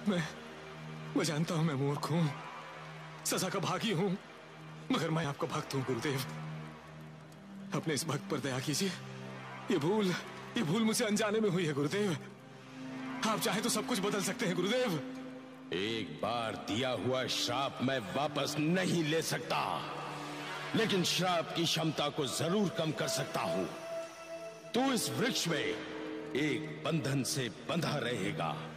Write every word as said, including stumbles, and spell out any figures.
मैं मैं जानता हूं मैं मूर्ख हूं, सजा का भागी हूं, मगर मैं आपका भक्त हूं गुरुदेव। अपने इस भक्त पर दया कीजिए। ये भूल ये भूल मुझसे अनजाने में हुई है गुरुदेव। आप चाहे तो सब कुछ बदल सकते हैं गुरुदेव। एक बार दिया हुआ श्राप मैं वापस नहीं ले सकता, लेकिन श्राप की क्षमता को जरूर कम कर सकता हूं। तू इस वृक्ष में एक बंधन से बंधा रहेगा।